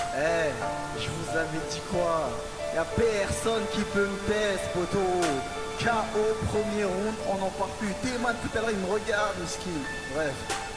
Eh, je vous avais dit quoi? Y'a personne qui peut me tester, poto. KO, premier round, on n'en parle plus. T-Man tout à l'heure, il me regarde, ski. Bref.